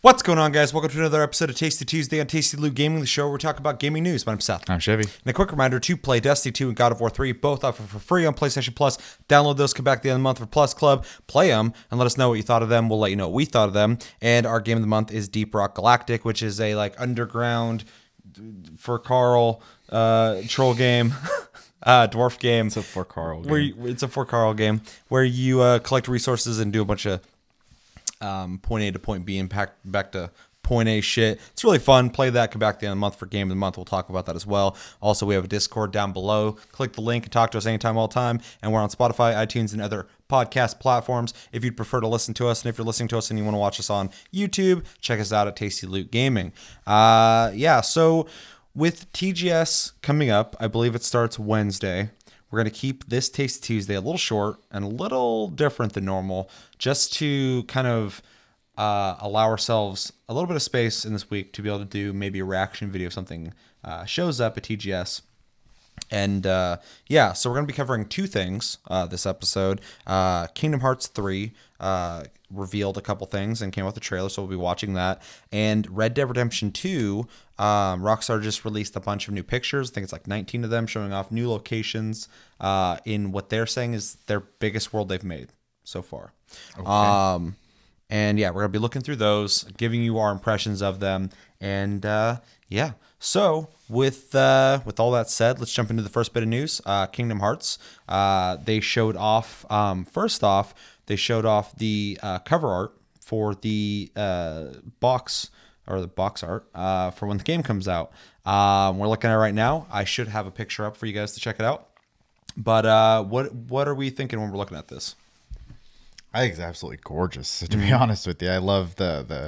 What's going on, guys? Welcome to another episode of Tasty Tuesday on Tasty Loot Gaming, the show where we talk about gaming news. My name's Seth. I'm Chevy. And a quick reminder to play Destiny 2 and God of War 3, both offered for free on PlayStation Plus. Download those, come back at the end of the month for Plus Club, play them, and let us know what you thought of them. We'll let you know what we thought of them. And our game of the month is Deep Rock Galactic, which is a underground for Carl troll game. Dwarf game. It's a for Carl game. It's a for Carl game where you collect resources and do a bunch of point A to point B and back to point A shit. It's really fun. Play that. Come back at the end of the month for game of the month. We'll talk about that as well. Also, we have a Discord down below. Click the link and talk to us anytime, all the time. And we're on Spotify, iTunes, and other podcast platforms if you'd prefer to listen to us. And if you're listening to us and you want to watch us on YouTube, check us out at Tasty Loot Gaming. So with TGS coming up, I believe it starts Wednesday. We're going to keep this Tasty Tuesday a little short and a little different than normal, just to kind of allow ourselves a little bit of space in this week to be able to do maybe a reaction video if something shows up at TGS. And so we're going to be covering two things this episode. Kingdom Hearts 3 revealed a couple things and came out with a trailer, so we'll be watching that. And Red Dead Redemption 2, Rockstar just released a bunch of new pictures. I think it's like 19 of them showing off new locations in what they're saying is their biggest world they've made so far. Okay. And we're going to be looking through those, giving you our impressions of them. And so with all that said, let's jump into the first bit of news. Kingdom Hearts. They showed off, first off, they showed off the cover art for the box art for when the game comes out. We're looking at it right now. I should have a picture up for you guys to check it out. But what are we thinking when we're looking at this? I think it's absolutely gorgeous, to be honest with you. I love the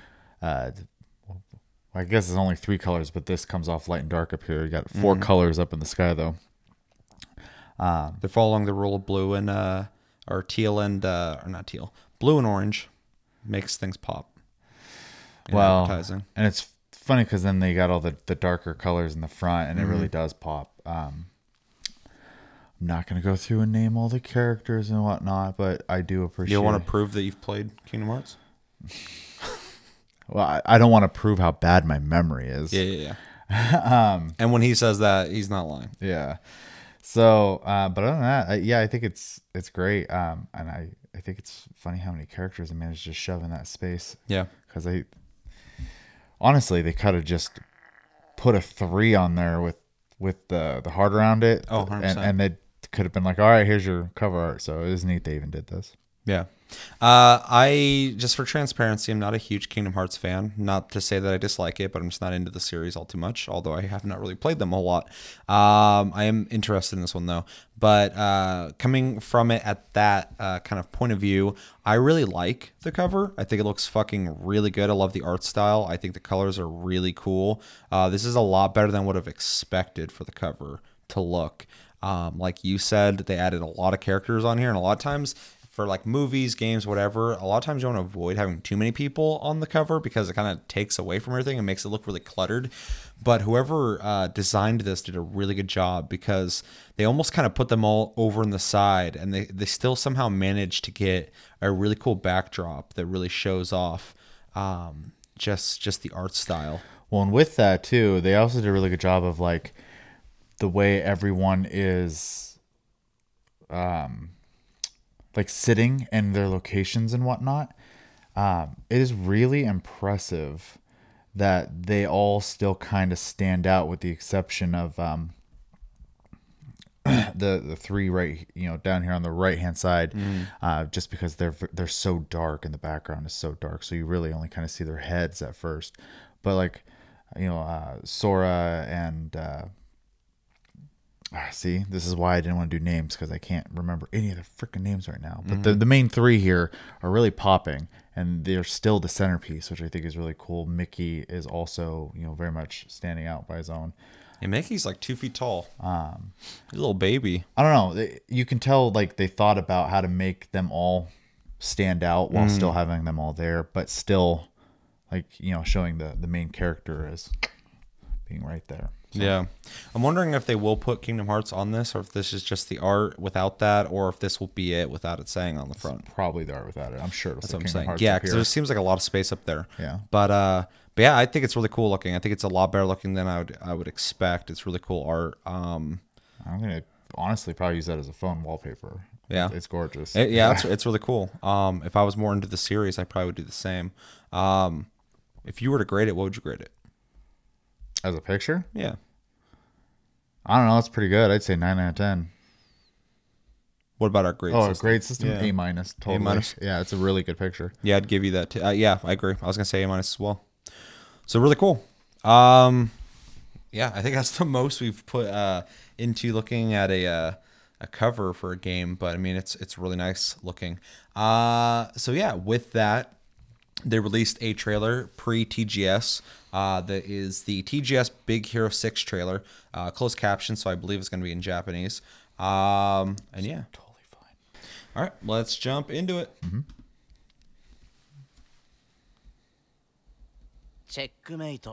I guess it's only 3 colors, but this comes off light and dark up here. You got 4 colors up in the sky, though. They're following the rule of blue and or teal and or not teal, blue and orange makes things pop. Well, advertising. And it's funny because then they got all the darker colors in the front, and it really does pop. I'm not going to go through and name all the characters and whatnot, but I do appreciate it. You want to prove that you've played Kingdom Hearts? Well, I don't want to prove how bad my memory is. Yeah. And when he says that, he's not lying. Yeah. So, but other than that, I think it's great. And I think it's funny how many characters they managed to shove in that space. Yeah. Because honestly, they could have just put a 3 on there with the heart around it. Oh, 100%. And they could have been like, all right, here's your cover art. So it was neat they even did this. Yeah. I, just for transparency, I'm not a huge Kingdom Hearts fan. Not to say that I dislike it, but I'm just not into the series all too much, although I have not really played them a whole lot. I am interested in this one, though. But coming from it at that kind of point of view, I really like the cover. I think it looks fucking really good. I love the art style. I think the colors are really cool. This is a lot better than what I've expected for the cover to look. Like you said, they added a lot of characters on here, and a lot of times for like movies, games, whatever, a lot of times you want to avoid having too many people on the cover because it kind of takes away from everything and makes it look really cluttered. But whoever designed this did a really good job because they almost kind of put them all over in the side, and they still somehow managed to get a really cool backdrop that really shows off just the art style. Well, and with that too, they also did a really good job of like the way everyone is like sitting in their locations and whatnot. It is really impressive that they all still kind of stand out, with the exception of the 3 right, down here on the right hand side, just because they're so dark and the background is so dark, so you really only kind of see their heads at first. But like Sora and see, this is why I didn't want to do names, because I can't remember any of the freaking names right now. But the main 3 here are really popping, and they're still the centerpiece, which I think is really cool. Mickey is also, very much standing out by his own. Yeah, Mickey's like 2 feet tall. He's a little baby. I don't know. You can tell like they thought about how to make them all stand out while still having them all there, but still like, showing the main character as being right there. So, Yeah. I'm wondering if they will put Kingdom Hearts on this, or if this is just the art without that, or if this will be it without it saying on the front. probably the art without it. I'm sure it'll That's say what I'm Kingdom saying. Hearts Yeah, up because here. there seems like a lot of space up there. Yeah. But yeah, I think it's really cool looking. I think it's a lot better looking than I would expect. It's really cool art. I'm gonna honestly probably use that as a phone wallpaper. Yeah. It's gorgeous. It's really cool. If I was more into the series, I probably would do the same. If you were to grade it, what would you grade it? As a picture, Yeah. I don't know. It's pretty good. I'd say 9 out of 10. What about our grade Oh, system? grade system, Yeah. A minus. Totally. minus. Yeah, it's a really good picture. Yeah, I'd give you that. Yeah, I agree. I was gonna say A minus as well. So really cool. Yeah, I think that's the most we've put into looking at a cover for a game. But I mean, it's really nice looking. So yeah, with that, they released a trailer pre-TGS. That is the TGS Big Hero 6 trailer, closed caption, so I believe it's going to be in Japanese. And yeah, Totally fine. all right, let's jump into it. Checkmate.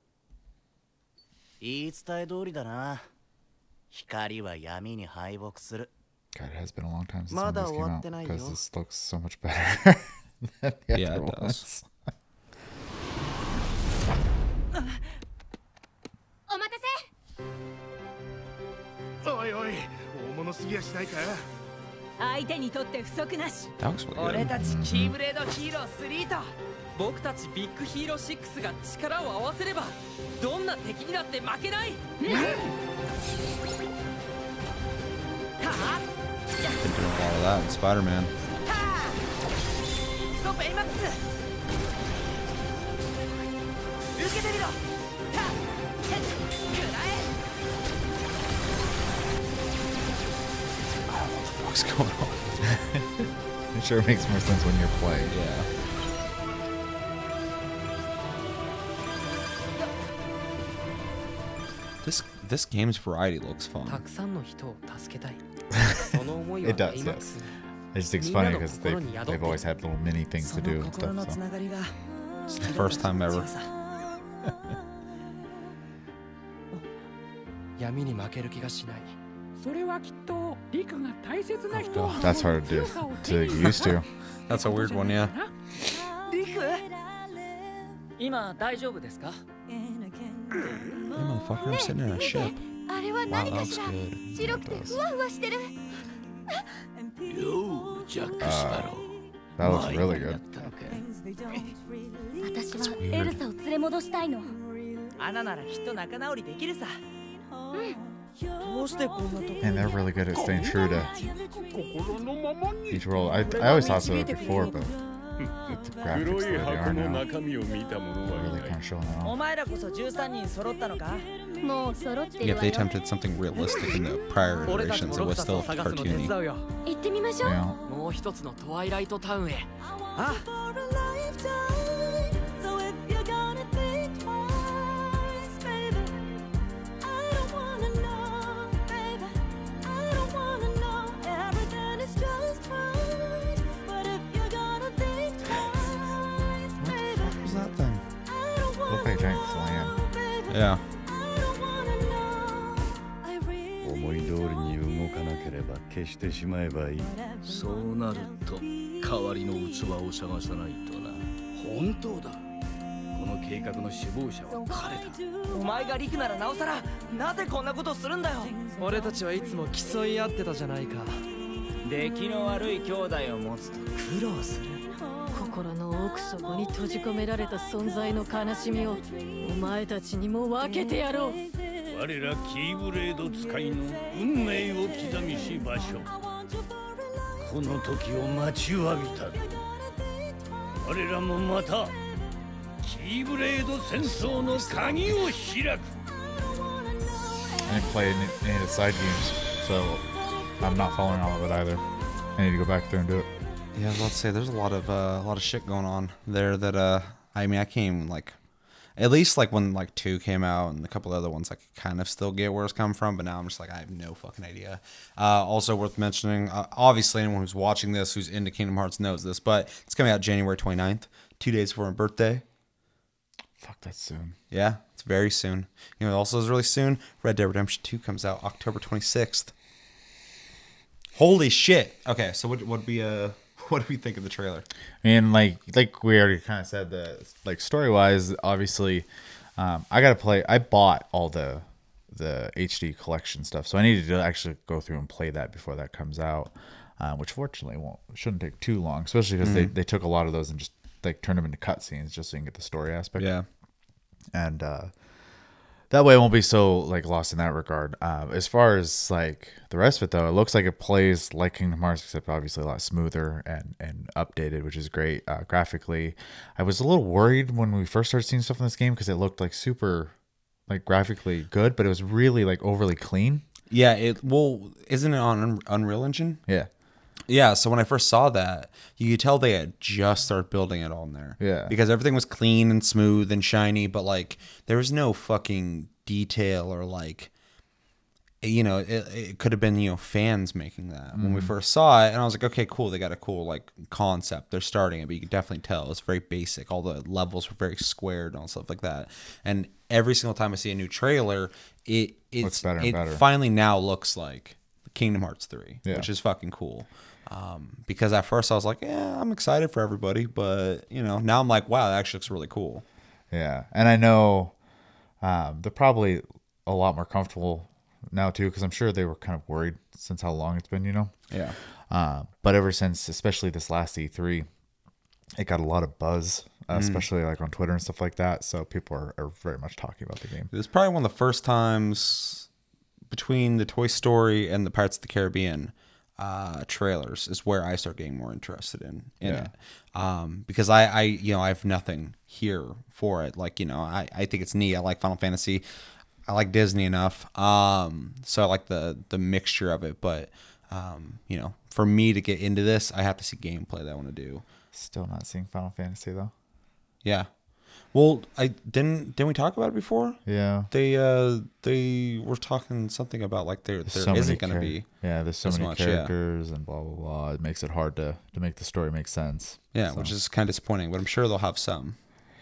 言い伝え通りだな。光は闇に敗北する。 God, it has been a long time since ま one だ of these 終 came わ out ってないよ。 because this looks so much better than the Yeah, other it does. ones. お待たせ。 おいおい、大物すぎやしないか。 相手にとって不足なし。 That looks really 俺 good. たちキーブレードヒーロー3と僕たちビッグヒーロー6が力を合わせればどんな敵にだって負けない。 Been doing a lot of that in Spider-Man. クソベイマックス受けてみろ。食らえ。 What's going on? I'm sure it makes more sense when you're playing. Yeah. This game's variety looks た fun. くさんの人を助けたい。その思いは It does, ベイマックスに I just think it's funny because they've always had little mini things そ to do の and 心の stuff. つ So. ながりが It's the first time ever. 闇に負ける気がしない。 それはきっとリクが大切な人を Oh, that's hard to do to get used to. That's a weird one, yeah. リク今大丈夫ですか？ Hey, motherfucker, I'm sitting in a ship. あれは Wow, 何 that か looks しら。 good. 白くてふわふわしてる。 よう、ジャック・スパロ That looks really good. 私はエルサを連れ戻したいの。 アナならきっと仲直りできるさ。 どうしてこんなとこ And they're really good at staying true to 心のままに each world. I always thought so before, but the graphics, 黒 the い way they 箱 are の now, 中身を見た者は really い kind ない of showing that お off. 前らこそ13人揃ったのか？ もう揃ってる Yeah, わ if they よ。 attempted something realistic in the prior 俺たち iterations, も it ロ was クタスを still 探すの手 cartoony. 伝うよ。 行ってみましょう。 You know, もう一つのトワイライトタウンへ。あ、 So if you're gonna think twice, baby, I don't wanna know, baby. I don't wanna know. Everything is just fine. But if you're gonna think twice, baby, What was that thing? I don't wanna look like a giant know, flan. baby. Yeah. I don't wanna know. I really 思い通りに動かなければ消してしまえばいい。そうなると代わりの器を探さないとな。本当だ。この計画の首謀者は彼だ。 お前がリクならなおさらなぜこんなことするんだよ。俺たちはいつも競い合ってたじゃないか。 出来の悪い兄弟を持つと苦労する。 心の奥底に閉じ込められた存在の悲しみをお前たちにも分けてやろう。 我らキーブレード使いの運命を刻みし場所。この時を待ちわびた。我らもまたキーブレード戦争の鍵を開く。 I didn't play any of the side games, so I'm not following all of it either. I need to go back there and do it. Yeah, I was about to say there's a lot of shit going on there that I mean I can't even like, at least like when like 2 came out and a couple other ones I could kind of still get where it's coming from, but now I'm just like I have no fucking idea. Also worth mentioning, obviously anyone who's watching this who's into Kingdom Hearts knows this, but it's coming out January 29th, 2 days before my birthday. Fuck, that's soon. Yeah, it's It's very soon. You know, it also is really soon. Red Dead Redemption 2 comes out October 26th. Holy shit! Okay, so what do we think of the trailer? And like we already kind of said, the like story wise, obviously, I bought all the HD collection stuff, so I needed to actually go through and play that before that comes out, which fortunately shouldn't take too long, especially because they took a lot of those and just like turned them into cutscenes just so you can get the story aspect. Yeah. And that way I won't be so like lost in that regard. As far as like the rest of it though, it looks like it plays like Kingdom Hearts, except obviously a lot smoother and updated, which is great. Graphically, I was a little worried when we first started seeing stuff in this game because it looked like super like graphically good, but it was really like overly clean. Yeah, isn't it on Unreal Engine? Yeah. Yeah, so when I first saw that, you could tell they had just started building it on there. Yeah. Because everything was clean and smooth and shiny, but like there was no fucking detail or like, you know, it could have been, you know, fans making that when we first saw it. And I was like, okay, cool. They got a cool like concept. They're starting it, but you could definitely tell it's very basic. All the levels were very squared and all stuff like that. And every single time I see a new trailer, it Looks better and better. finally now looks like Kingdom Hearts 3, Yeah. which is fucking cool. Because at first I was like, yeah, I'm excited for everybody, but you know, now I'm like, wow, that actually looks really cool. Yeah, and I know they're probably a lot more comfortable now too, because I'm sure they were kind of worried since how long it's been, you know. Yeah. But ever since, especially this last E3, it got a lot of buzz, especially like on Twitter and stuff like that. So people are very much talking about the game. It was probably one of the first times between the Toy Story and the Pirates of the Caribbean trailers is where I start getting more interested in Yeah. it. Because I you know, I have nothing here for it. Like, you know, I think it's neat. I like Final Fantasy. I like Disney enough. So I like the mixture of it. But, you know, for me to get into this, I have to see gameplay that I want to do. Still not seeing Final Fantasy though. Yeah. Well, I didn't we talk about it before? Yeah. They were talking something about like there So isn't many going to be there's so as many much, yeah. characters and blah blah blah. It makes it hard to make the story make sense. Yeah, So. which is kind of disappointing, but I'm sure they'll have some.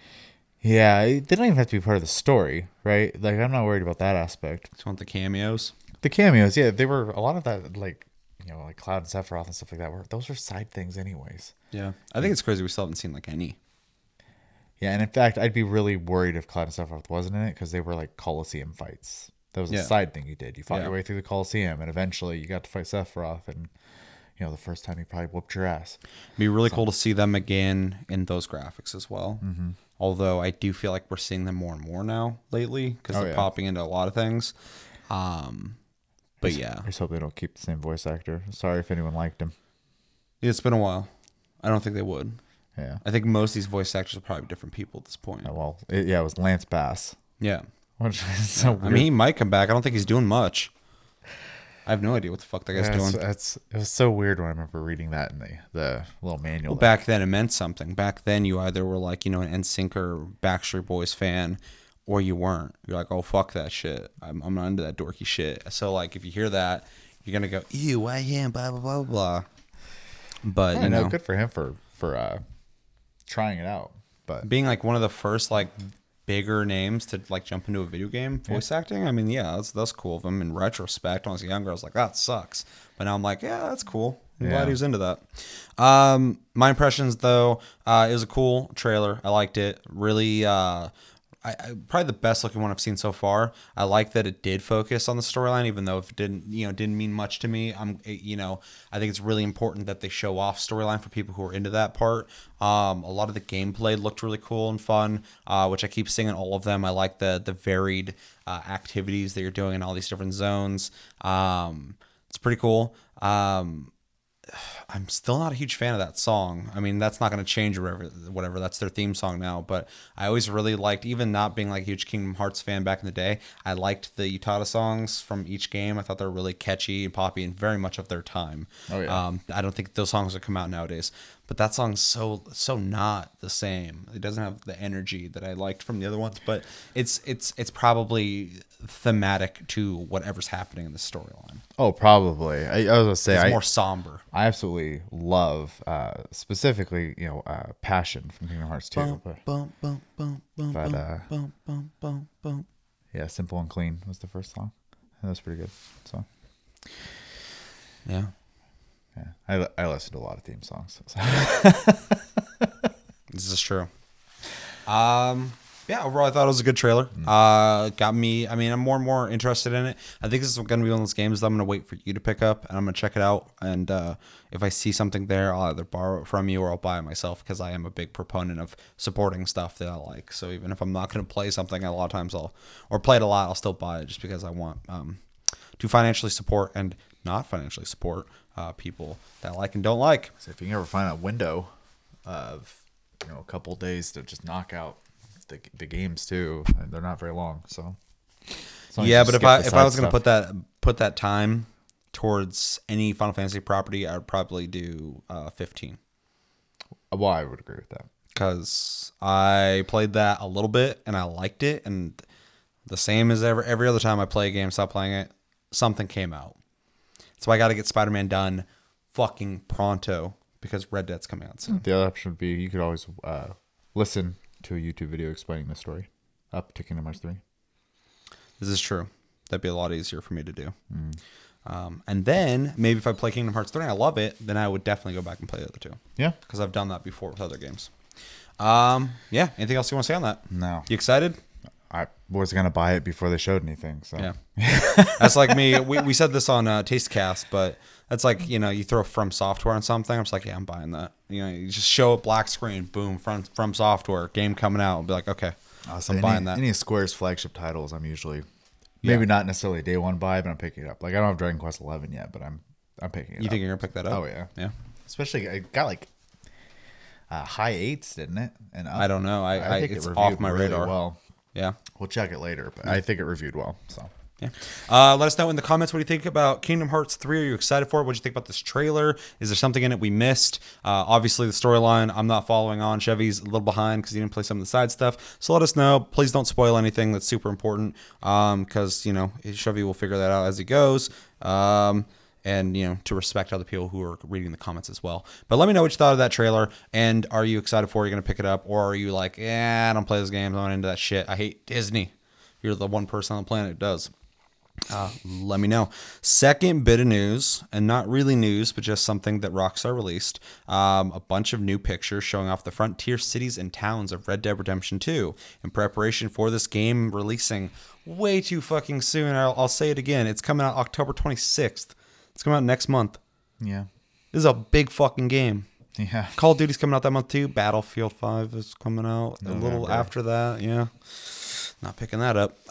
Yeah, they don't even have to be part of the story, right? Like I'm not worried about that aspect. Just want the cameos. The cameos, yeah, they were a lot of that, like you know, like Cloud and Sephiroth and stuff like that. Those were side things, anyways. Yeah, I think it's crazy we still haven't seen like any. Yeah, and in fact, I'd be really worried if Cloud and Sephiroth wasn't in it because they were like Coliseum fights. That was a Yeah. side thing you did. You fought Yeah. your way through the Coliseum, and eventually you got to fight Sephiroth. And you know, the first time he probably whooped your ass. It'd be really cool to see them again in those graphics as well. Mm-hmm. Although I do feel like we're seeing them more and more now lately because Oh, they're yeah. popping into a lot of things. But yeah, I just hope they don't keep the same voice actor. Sorry if anyone liked him. it's been a while. I don't think they would. Yeah. I think most of these voice actors are probably different people at this point. Well, it was Lance Bass. Yeah. Which is so weird. I mean, he might come back. I don't think he's doing much. I have no idea what the fuck that guy's doing. It was so weird when I remember reading that in the little manual. Well, back then it meant something. Back then you either were like, you know, an NSYNC or Backstreet Boys fan, or you weren't. You're like, oh, fuck that shit. I'm not into that dorky shit. So, like, if you hear that, you're going to go, ew, I am, blah, blah, blah, blah. But, I you know, good for him for trying it out. But being, like, one of the first, like, bigger names to, like, jump into a video game voice acting, I mean, yeah, that's cool of him. In retrospect, when I was younger, I was like, that sucks. But now I'm like, yeah, that's cool. I'm glad he was into that. My impressions, though, it was a cool trailer. I liked it. Really, I probably the best looking one I've seen so far. I like that it did focus on the storyline, even though if it didn't mean much to me. I think it's really important that they show off storyline for people who are into that part. A lot of the gameplay looked really cool and fun, which I keep seeing in all of them. I like the varied activities that you're doing in all these different zones. It's pretty cool. I'm still not a huge fan of that song. I mean, that's not going to change or whatever. That's their theme song now. But I always really liked, even not being like a huge Kingdom Hearts fan back in the day, I liked the Utada songs from each game. I thought they were really catchy and poppy and very much of their time. Oh, yeah. I don't think those songs would come out nowadays. But that song's so not the same. It doesn't have the energy that I liked from the other ones. But it's probably thematic to whatever's happening in the storyline. Oh, probably. I was gonna say It's more somber. I absolutely love specifically, Passion from Kingdom Hearts 2. Yeah, Simple and Clean was the first song. That was pretty good. So Yeah. I listen to a lot of theme songs. So. This is true. Yeah, overall, I thought it was a good trailer. Got me. I mean, I'm more and more interested in it. I think this is going to be one of those games that I'm going to wait for you to pick up, and I'm going to check it out. And if I see something there, I'll either borrow it from you or I'll buy it myself, because I am a big proponent of supporting stuff that I like. So even if I'm not going to play something, a lot of times or play it a lot, I'll still buy it just because I want to financially support and not financially support people that I like and don't like. So if you can ever find a window of a couple days to just knock out the games too, they're not very long. So yeah, but if I was going to put that time towards any Final Fantasy property, I would probably do 15. Well, I would agree with that, because I played that a little bit and I liked it, and the same as every other time I play a game, stop playing it, something came out. So I got to get Spider-Man done fucking pronto, because Red Dead's coming out soon. The other option would be you could always listen to a YouTube video explaining the story up to Kingdom Hearts 3. This is true. That'd be a lot easier for me to do. And then maybe if I play Kingdom Hearts 3 and I love it, then I would definitely go back and play the other two. Yeah. Because I've done that before with other games. Yeah. Anything else you want to say on that? No. You excited? I was going to buy it before they showed anything. So Yeah. That's like me. We said this on Tastecast, but that's like, you throw From Software on something. I'm just like, yeah, I'm buying that. You just show a black screen, boom, From Software, game coming out. I'll be like, okay, I'm buying that. Any of Square's flagship titles, I'm usually maybe not necessarily a day one buy, but I'm picking it up. Like I don't have Dragon Quest 11 yet, but I'm picking it up. You think you're gonna pick that up? Oh yeah, yeah. Especially it got like high 8s, didn't it? And up. I don't know. I think it's off my radar. Well, yeah, we'll check it later, but I think it reviewed well. So. Yeah. Let us know in the comments what do you think about Kingdom Hearts 3. Are you excited for it? What do you think about this trailer? Is there something in it we missed? Obviously, the storyline I'm not following on. Chevy's a little behind because he didn't play some of the side stuff. So let us know. Please don't spoil anything. That's super important because, Chevy will figure that out as he goes. And, to respect other people who are reading the comments as well. But let me know what you thought of that trailer. And are you excited for it? Are you going to pick it up? Or are you like, I don't play those games. I'm not into that shit. I hate Disney. You're the one person on the planet who does. Let me know. Second bit of news, and not really news, but just something that Rockstar released. A bunch of new pictures showing off the frontier cities and towns of Red Dead Redemption 2 in preparation for this game releasing way too fucking soon. I'll say it again. It's coming out October 26th. It's coming out next month. Yeah. This is a big fucking game. Yeah. Call of Duty's coming out that month too. Battlefield 5 is coming out a little November. after that. Yeah. Not picking that up.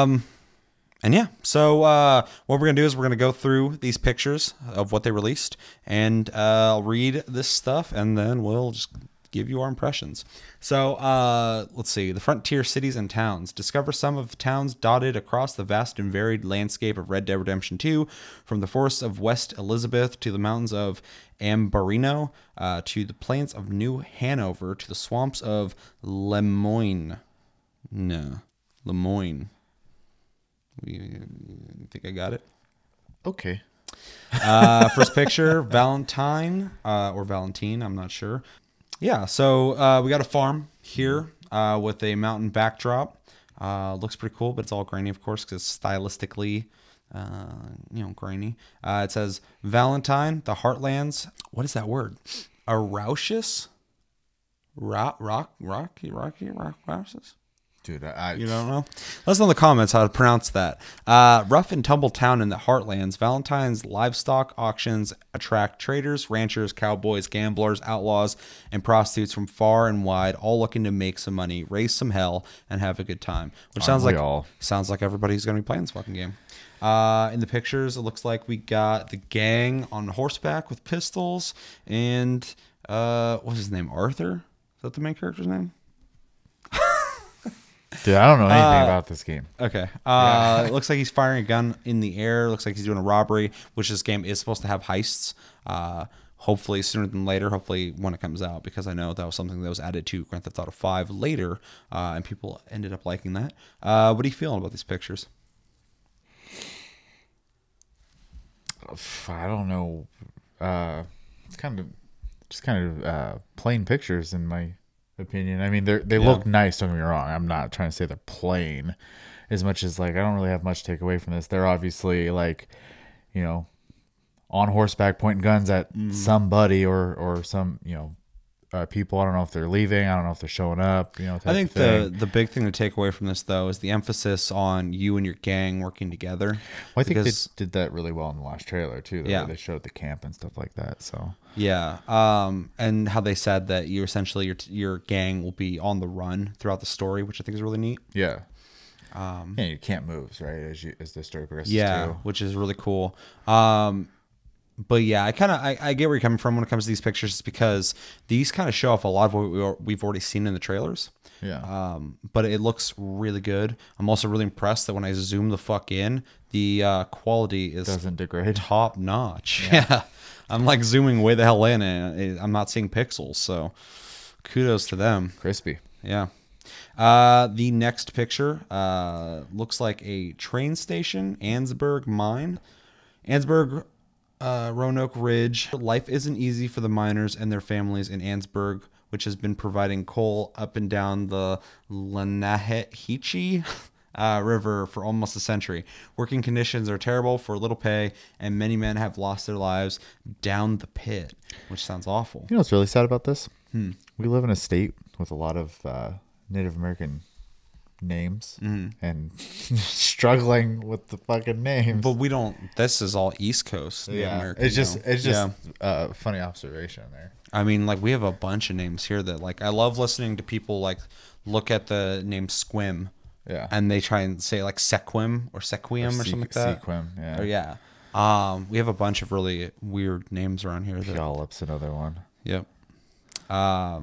And yeah, so what we're going to do is we're going to go through these pictures of what they released, and I'll read this stuff, and then we'll just give you our impressions. So let's see. The frontier cities and towns. Discover some of the towns dotted across the vast and varied landscape of Red Dead Redemption 2, from the forests of West Elizabeth to the mountains of Ambarino, to the plains of New Hanover, to the swamps of Lemoyne. You think I got it? Okay. First picture, Valentine or Valentine, I'm not sure. Yeah, so we got a farm here with a mountain backdrop. Looks pretty cool, but it's all grainy, of course, because stylistically, grainy. It says Valentine, the Heartlands. What is that word? Araucious? Raucous? Dude, You don't know? Let us know in the comments how to pronounce that. Rough and tumble town in the Heartlands. Valentine's livestock auctions attract traders, ranchers, cowboys, gamblers, outlaws, and prostitutes from far and wide, all looking to make some money, raise some hell, and have a good time. Which sounds like everybody who's going to be playing this fucking game. In the pictures, it looks like we got the gang on horseback with pistols, and what's his name? Arthur? Is that the main character's name? Dude, I don't know anything about this game. Okay. It looks like he's firing a gun in the air. Looks like he's doing a robbery, which this game is supposed to have heists. Hopefully sooner than later. Hopefully when it comes out, because I know that was something that was added to Grand Theft Auto 5 later, and people ended up liking that. What are you feeling about these pictures? I don't know. It's kind of plain pictures in my opinion. I mean, they look nice. Don't get me wrong. I'm not trying to say they're plain, as much as like I don't really have much to take away from this. They're obviously like, you know, on horseback pointing guns at somebody or some people. I don't know if they're leaving. I don't know if they're showing up. You know, I think the big thing to take away from this though is the emphasis on you and your gang working together. Well, I think they did that really well in the last trailer too. The Yeah. way they showed the camp and stuff like that. So Yeah, and how they said that you essentially your gang will be on the run throughout the story, which I think is really neat. yeah, you can't move right as the story progresses. Yeah, too. which is really cool. But yeah, I get where you're coming from when it comes to these pictures, because these kind of show off a lot of what we've already seen in the trailers. Yeah. But it looks really good. I'm also really impressed that when I zoom the fuck in, the quality is Doesn't degrade. top notch. Yeah. I'm like zooming way the hell in, and I'm not seeing pixels. So kudos to them. Crispy. Yeah. The next picture looks like a train station, Ansburg Mine. Ansburg, Roanoke Ridge. Life isn't easy for the miners and their families in Ansburg, which has been providing coal up and down the Lanaheechee River for almost a century. Working conditions are terrible for little pay, and many men have lost their lives down the pit, which sounds awful. You know what's really sad about this? We live in a state with a lot of Native American names and struggling with the fucking names. But we don't. This is all East Coast. Native yeah, American, it's just Yeah. a funny observation there. I mean, like we have a bunch of names here that like I love listening to people like look at the name Squim, Yeah, and they try and say like Sequim or Sequium or something like that. Sequim, yeah. Or yeah. We have a bunch of really weird names around here. That, Puyallup's another one. Yep. Yeah.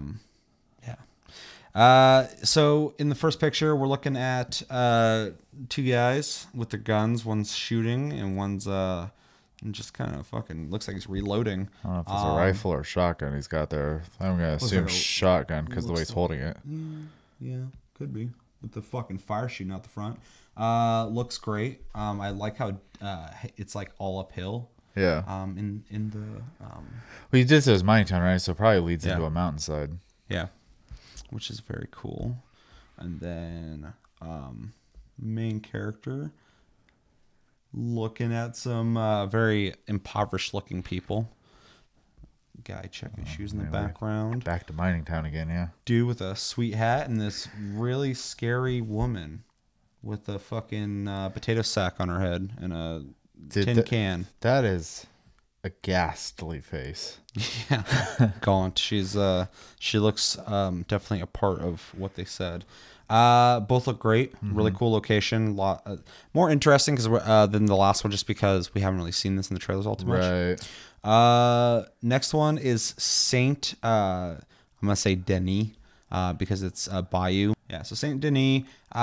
So in the first picture, we're looking at two guys with their guns. One's shooting and one's just kind of fucking looks like he's reloading. I don't know if it's a rifle or a shotgun he's got there. I'm gonna assume like a- shotgun because the way he's holding it. Yeah, could be with the fucking fire shooting out the front. Looks great. I like how it's like all uphill. Yeah. In the Well, he did say it was mining town, right? So it probably leads Yeah. into a mountainside. yeah, which is very cool. And then main character looking at some very impoverished looking people. Guy checking shoes in the man, we're background. Back to mining town again, yeah. Dude with a sweet hat and this really scary woman with a fucking potato sack on her head and a tin can. That is a ghastly face. Yeah, gaunt. She looks definitely a part of what they said. Both look great. Really cool location. Lot more interesting than the last one, just because we haven't really seen this in the trailers all too much. Right. Next one is Saint. I'm gonna say Denis because it's Bayou. Yeah, so Saint Denis,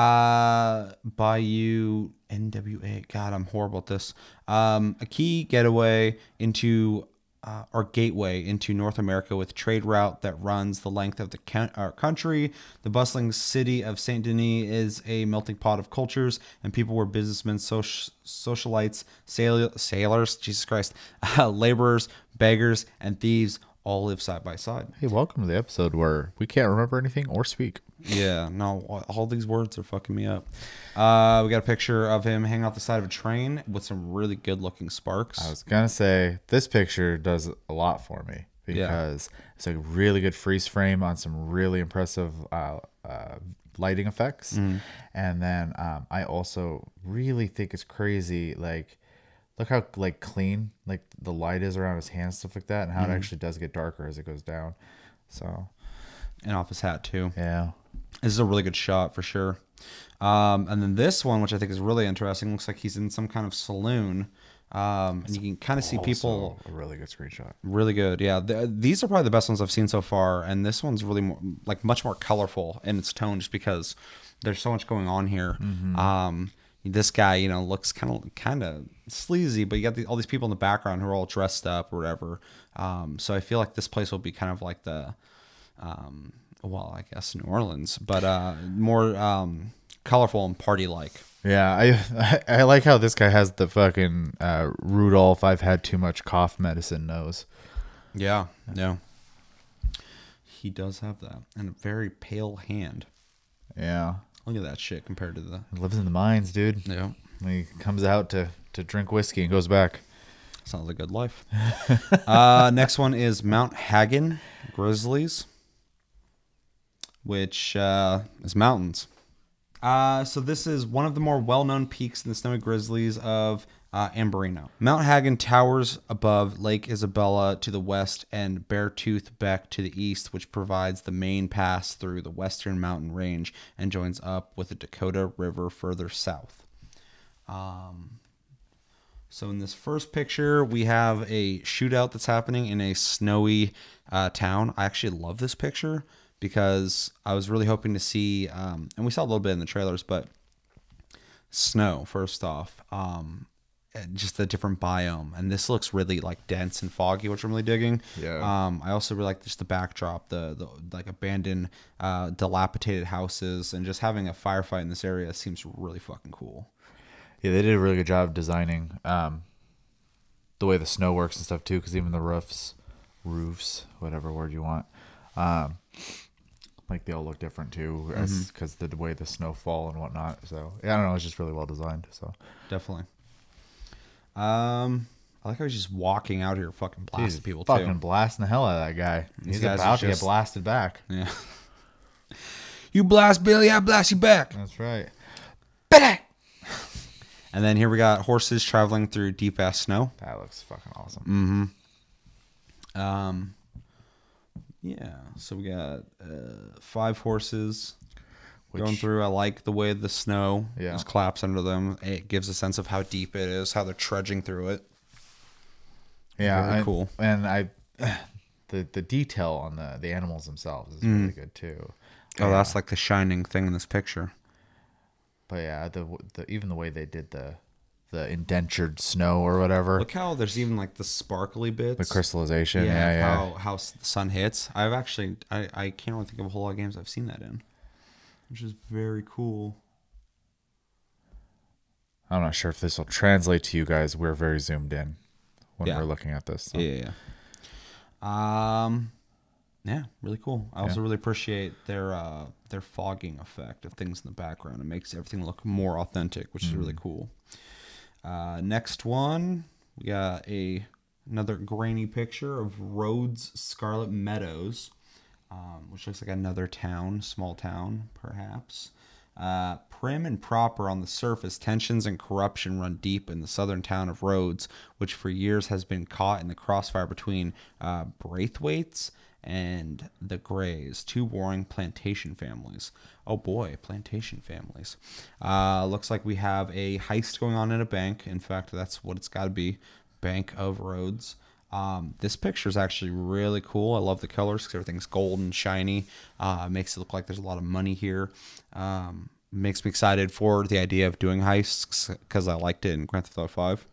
Bayou, NWA. God, I'm horrible at this. A key getaway into or gateway into North America with trade route that runs the length of the country. The bustling city of Saint Denis is a melting pot of cultures and people where businessmen, socialites, sailors, Jesus Christ, laborers, beggars, and thieves all live side by side. Hey, welcome to the episode where we can't remember anything or speak. Yeah, no, all these words are fucking me up. We got a picture of him hanging off the side of a train with some really good looking sparks. I was gonna say this picture does a lot for me because it's a really good freeze frame on some really impressive lighting effects, and then I also really think it's crazy. Like, look how like clean like the light is around his hands, stuff like that, and how it actually does get darker as it goes down. So, And off his hat too. yeah. This is a really good shot for sure. And then this one, which I think is really interesting, looks like he's in some kind of saloon. And you can kind of see people. Also a really good screenshot. Really good. Yeah. These are probably the best ones I've seen so far. And this one's really more, like much more colorful in its tone just because there's so much going on here. This guy, you know, looks kind of sleazy, but you got all these people in the background who are all dressed up or whatever. So I feel like this place will be kind of like the, well, I guess New Orleans, but more colorful and party-like. Yeah, I like how this guy has the fucking Rudolph, I've had too much cough medicine nose. Yeah. He does have that. And a very pale hand. Yeah. Look at that shit compared to the... He lives in the mines, dude. Yeah. He comes out to drink whiskey and goes back. Sounds like a good life. Next one is Mount Hagen Grizzlies, which is mountains. So this is one of the more well-known peaks in the Snowy Grizzlies of Ambarino. Mount Hagen towers above Lake Isabella to the west and Beartooth Beck to the east, which provides the main pass through the western mountain range and joins up with the Dakota River further south. So in this first picture, we have a shootout that's happening in a snowy town. I actually love this picture because I was really hoping to see, and we saw a little bit in the trailers, but snow, first off, just a different biome. And this looks really like dense and foggy, which I'm really digging. Yeah. I also really like just the backdrop, the like abandoned, dilapidated houses, and just having a firefight in this area seems really fucking cool. Yeah, they did a really good job of designing the way the snow works and stuff too, because even the roofs, whatever word you want, like they all look different too, because the way the snow fall and whatnot. So yeah, I don't know, it's just really well designed. So Definitely. I like how he's just walking out here, fucking blasting he's people fucking too. blasting the hell out of that guy. These He's guys about are to get just- blasted back. Yeah. You blast Billy, I blast you back. That's right. And then here we got horses traveling through deep ass snow. That looks fucking awesome. Yeah. So we got 5 horses going Which- through. I like the way the snow Yeah. just claps under them. It gives a sense of how deep it is, how they're trudging through it. Yeah, Very cool. And the detail on the animals themselves is really good too. Oh, that's like the shining thing in this picture. But yeah, the even the way they did the indentured snow or whatever, Look how there's even like the sparkly bits. the crystallization. Yeah, Yeah. How the sun hits. I've actually I can't really think of a whole lot of games I've seen that in, which is very cool. I'm not sure if this will translate to you guys. We're very zoomed in when Yeah. we're looking at this. So. Yeah. Yeah, really cool. I also really appreciate their fogging effect of things in the background. It makes everything look more authentic, which is really cool. Next one, we got another grainy picture of Rhodes Scarlet Meadows, which looks like another town, small town, perhaps. Prim and proper on the surface, tensions and corruption run deep in the southern town of Rhodes, which for years has been caught in the crossfire between Braithwaites and the Greys, 2 warring plantation families. Oh boy, plantation families. Looks like we have a heist going on in a bank. In fact, that's what it's got to be, Bank of Rhodes. This picture is actually really cool. I love the colors because everything's gold and shiny. Makes it look like there's a lot of money here. Makes me excited for the idea of doing heists because I liked it in Grand Theft Auto 5.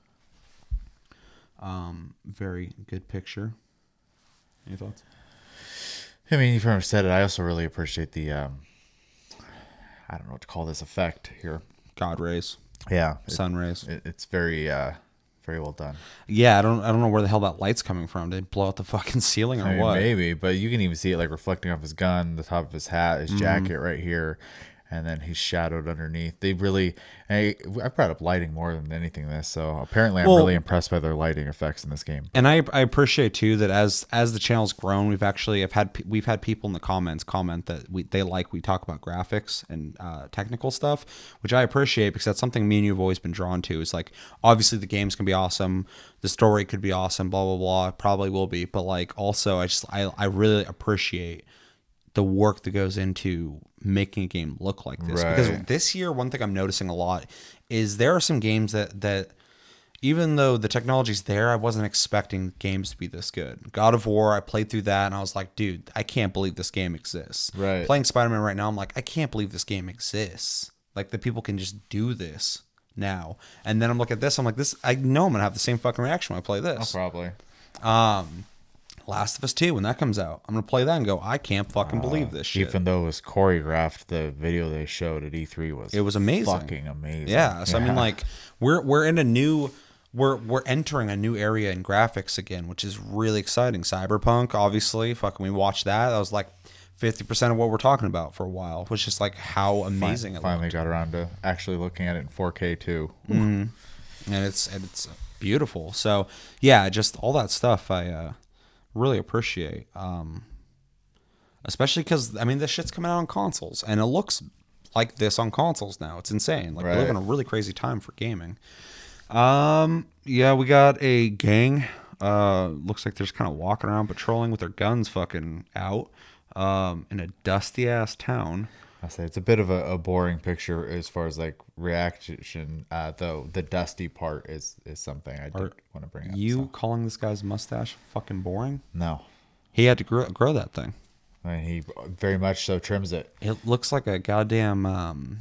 Very good picture. Any thoughts? I mean, you've already said it. I also really appreciate the I don't know what to call this effect here. God rays, Yeah, sun rays. it's very very well done. Yeah, I don't know where the hell that light's coming from. Did it blow out the fucking ceiling or I mean, what? maybe, but you can even see it like reflecting off his gun, the top of his hat, his jacket right here, and then he's shadowed underneath. They really, I brought up lighting more than anything in this, so apparently I'm Well- really impressed by their lighting effects in this game. And I appreciate too that as the channel's grown, we've had people in the comments comment that we talk about graphics and technical stuff, which I appreciate because that's something me and you have always been drawn to. Is like obviously the games can be awesome, the story could be awesome, blah blah blah, it probably will be, but like also I really appreciate the work that goes into making a game look like this. Because Right. this year, one thing I'm noticing a lot is there are some games that even though the technology's there, I wasn't expecting games to be this good. God of War, I played through that and I was like, dude, I can't believe this game exists. Right. Playing Spider-Man right now, I'm like, I can't believe this game exists. Like that people can just do this now. And then I'm looking at this, I'm like, I know I'm gonna have the same fucking reaction when I play this. Probably. Last of Us 2, when that comes out, I'm gonna play that and go, I can't fucking believe this shit. Even though it was choreographed, the video they showed at E3 was amazing. fucking amazing. Yeah. So I mean, like, we're in a new. We're entering a new area in graphics again, which is really exciting. Cyberpunk, obviously, fucking we watched that. That was like 50% of what we're talking about for a while. It was just like how amazing it finally looked. got around to actually looking at it in 4K too. And it's beautiful. So yeah, just all that stuff I really appreciate. Especially because I mean this shit's coming out on consoles, and it looks like this on consoles now. It's insane. Like we live in a really crazy time for gaming. Yeah, we got a gang. Looks like they're just kind of walking around patrolling with their guns fucking out. In a dusty ass town. I say it's a bit of a boring picture as far as like reaction. Though the dusty part is something I did want to bring up. You calling this guy's mustache fucking boring? No, he had to grow that thing. I mean, he very much so trims it. It looks like a goddamn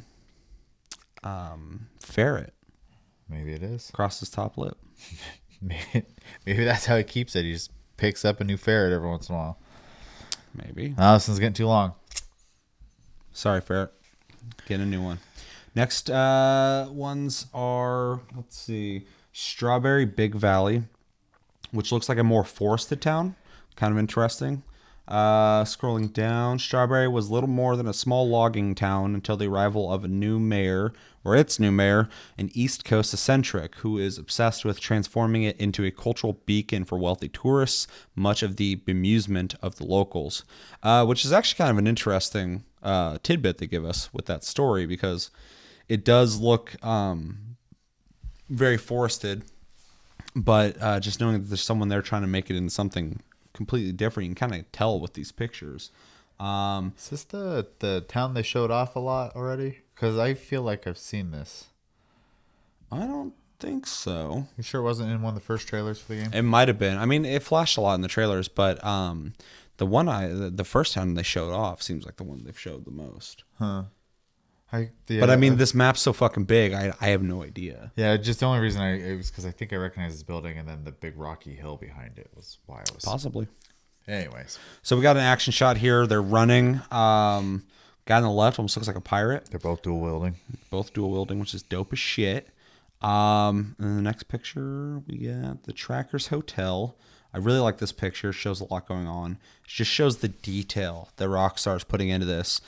ferret. Maybe it is. Across his top lip. Maybe that's how he keeps it. He just picks up a new ferret every once in a while. Maybe. Oh, this one's getting too long. Sorry, ferret. Get a new one. Next ones are, let's see, Strawberry Big Valley, which looks like a more forested town. Kind of interesting. Scrolling down, Strawberry was little more than a small logging town until the arrival of a new mayor, or its new mayor, an East Coast eccentric who is obsessed with transforming it into a cultural beacon for wealthy tourists, much of the bemusement of the locals. Which is actually kind of an interesting tidbit they give us with that story, because it does look very forested, but just knowing that there's someone there trying to make it into something completely different, you can kind of tell with these pictures. Is this the town they showed off a lot already? Because I feel like I've seen this. I don't think so. You sure it wasn't in one of the first trailers for the game? It might have been. I mean, it flashed a lot in the trailers, but the first town they showed off seems like the one they've showed the most. Huh. But I mean, this map's so fucking big, I have no idea. Yeah, just the only reason it was because I think I recognized this building, and then the big rocky hill behind it was why I was. Possibly. Anyways. So we got an action shot here. They're running. Guy on the left almost looks like a pirate. They're both dual wielding. Both dual wielding, which is dope as shit. And then the next picture, we got the Trackers Hotel. I really like this picture. It shows a lot going on. It just shows the detail that Rockstar's putting into this.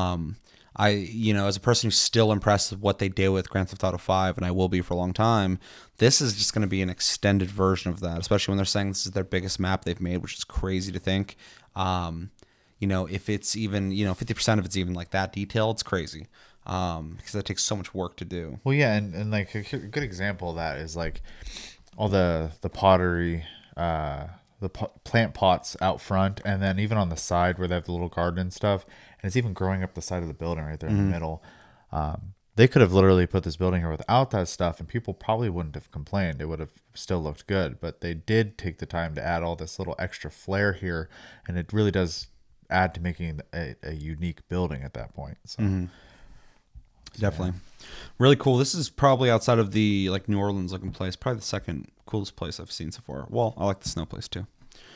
As a person who's still impressed with what they did with Grand Theft Auto 5, and I will be for a long time, this is just going to be an extended version of that, especially when they're saying this is their biggest map they've made, which is crazy to think. If it's even, 50% of it's even like that detail, it's crazy. Because that takes so much work to do. Well, yeah, and like a good example of that is like all the pottery, plant pots out front, and then even on the side where they have the little garden and stuff, and it's even growing up the side of the building right there in the middle. They could have literally put this building here without that stuff, and people probably wouldn't have complained. It would have still looked good, but they did take the time to add all this little extra flair here, and it really does add to making a unique building at that point. So. Definitely. Really cool. This is probably outside of the like New Orleans looking place, probably the second coolest place I've seen so far. Well, I like the snow place too.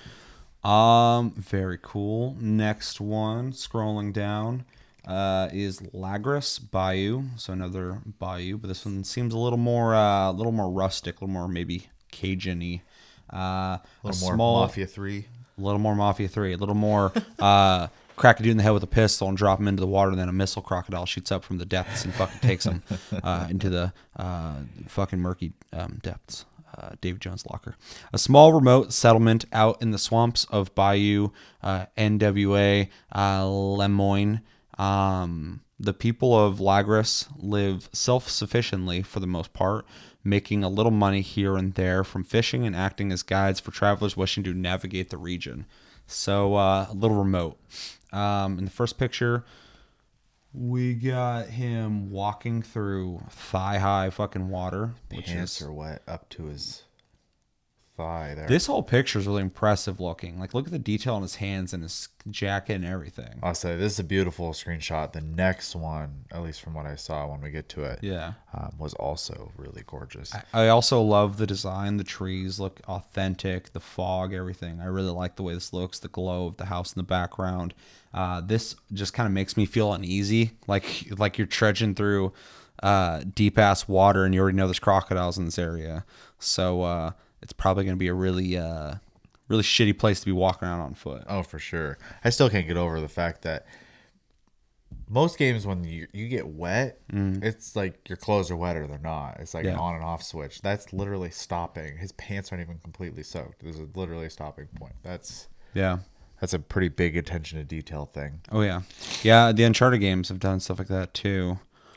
Very cool. Next one, scrolling down, is Lagras Bayou. So another bayou, but this one seems a little more rustic, a little more maybe Cajun-y. A little more Mafia 3. A little more Mafia 3. A little more crack a dude in the head with a pistol and drop him into the water, and then a missile crocodile shoots up from the depths and fucking takes him into the fucking murky depths. David Jones' locker. A small remote settlement out in the swamps of Bayou, NWA, Lemoyne. The people of Lagras live self-sufficiently for the most part, making a little money here and there from fishing and acting as guides for travelers wishing to navigate the region. So a little remote. In the first picture, we got him walking through thigh-high fucking water. Pants are wet up to his thigh there. This whole picture is really impressive looking. Like, look at the detail on his hands and his jacket and everything. I'll say this is a beautiful screenshot. The next one, at least from what I saw when we get to it, Yeah. was also really gorgeous. I also love the design. The trees look authentic. The fog, everything. I really like the way this looks. The glow of the house in the background. This just kind of makes me feel uneasy, like you're trudging through deep ass water and you already know there's crocodiles in this area. So it's probably going to be a really shitty place to be walking around on foot. Oh, for sure. I still can't get over the fact that most games when you get wet, it's like your clothes are wet or they're not. It's like an on and off switch. That's literally stopping. His pants aren't even completely soaked. There's literally a stopping point. That's a pretty big attention to detail thing. Oh yeah. Yeah, the Uncharted games have done stuff like that too.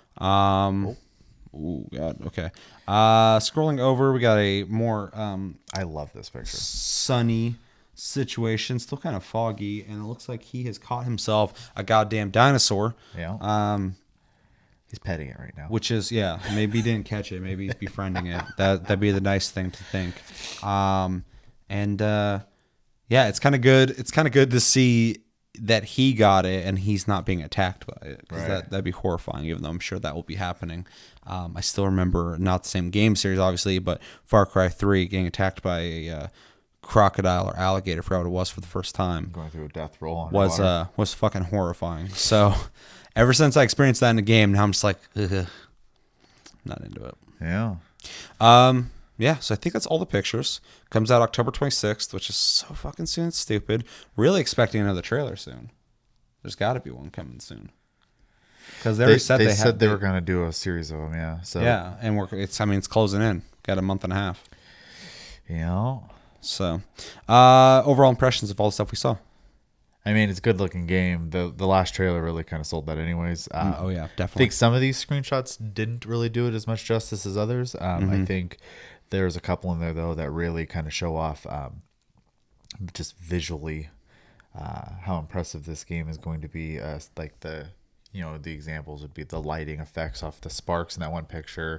Ooh, God, okay. Scrolling over, we got a more I love this picture. sunny situation, still kind of foggy, and it looks like he has caught himself a goddamn dinosaur. Yeah. He's petting it right now. Which is, maybe he didn't catch it. Maybe he's befriending it. That'd be the nice thing to think. It's kind of good. It's kind of good to see that he got it and he's not being attacked by it. 'Cause that'd be horrifying, even though I'm sure that will be happening. I still remember, not the same game series, obviously, but Far Cry 3 getting attacked by a crocodile or alligator, I forgot what it was for the first time. Going through a death roll Was fucking horrifying. So ever since I experienced that in the game, now I'm just like, ugh, not into it. Yeah. So I think that's all the pictures. Comes out October 26th, which is so fucking soon. It's stupid. Really expecting another trailer soon. There's got to be one coming soon. Because they said they were going to do a series of them, yeah. So yeah, and it's closing in. Got a month and a half. Yeah. So, overall impressions of all the stuff we saw. I mean, it's a good looking game. The last trailer really kind of sold that anyways. Oh yeah, I definitely. think some of these screenshots didn't really do it as much justice as others. I think there's a couple in there though that really kind of show off just visually how impressive this game is going to be. Like the examples would be the lighting effects off the sparks in that one picture,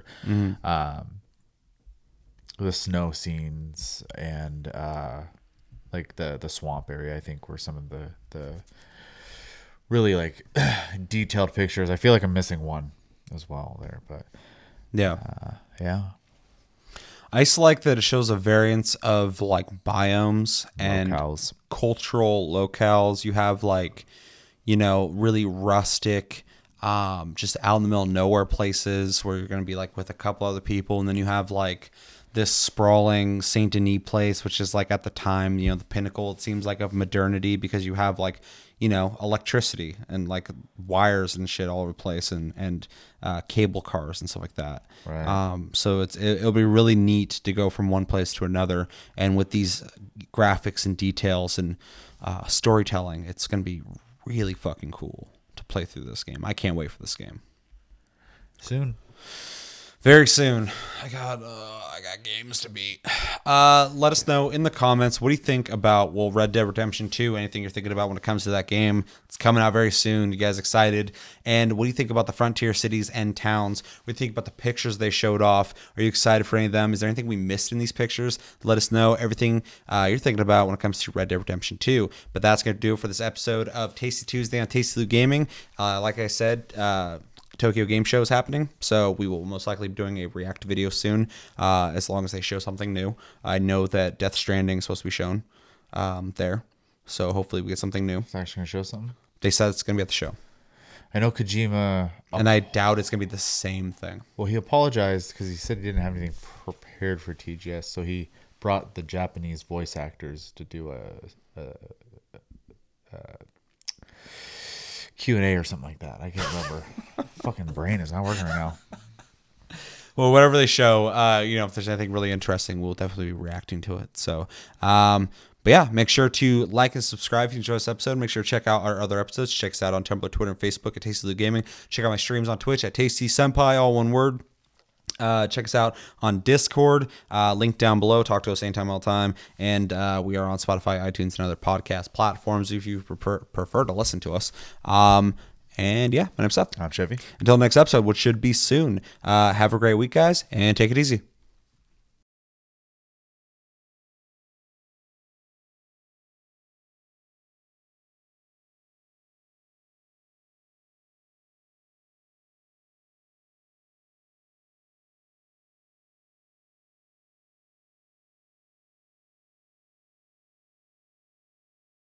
the snow scenes, and like the swamp area, I think, were some of the really like detailed pictures. I feel like I'm missing one as well there, but yeah. I just like that it shows a variance of like biomes and Locales. cultural locales. You have like, really rustic, just out in the middle of nowhere places where you're going to be like with a couple other people. And then you have like this sprawling Saint Denis place, which is like at the time, the pinnacle, it seems like, of modernity, because you have like, electricity and like wires and shit all over the place, and cable cars and stuff like that. Right. So it'll be really neat to go from one place to another, and with these graphics and details and storytelling, it's going to be really fucking cool to play through this game. I can't wait for this game. Soon. Very soon. I got games to beat. Let us know in the comments, what do you think about Red Dead Redemption 2? Anything you're thinking about when it comes to that game? It's coming out very soon. You guys excited? And what do you think about the frontier cities and towns? What do you think about the pictures they showed off? Are you excited for any of them? Is there anything we missed in these pictures? Let us know everything you're thinking about when it comes to Red Dead Redemption 2. But that's going to do it for this episode of Tasty Tuesday on Tasty Loot Gaming. Like I said, Tokyo Game Show is happening, so we will most likely be doing a react video soon, as long as they show something new. I know that Death Stranding is supposed to be shown there, so hopefully we get something new. It's actually going to show something? They said it's going to be at the show. I know Kojima... And I doubt it's going to be the same thing. Well, he apologized because he said he didn't have anything prepared for TGS, so he brought the Japanese voice actors to do a Q&A or something like that. I can't remember. Fucking brain is not working right now. Well, whatever they show, if there's anything really interesting, we'll definitely be reacting to it. So, but yeah, make sure to like and subscribe if you enjoy this episode. Make sure to check out our other episodes. Check us out on Tumblr, Twitter, and Facebook at Tasty Loot Gaming. Check out my streams on Twitch at Tasty Senpai, all one word. Check us out on Discord, link down below. Talk to us anytime, all the time. And we are on Spotify, iTunes, and other podcast platforms if you prefer to listen to us. And yeah, my name's Seth. I'm Chevy. Until next episode, which should be soon. Have a great week, guys, and take it easy.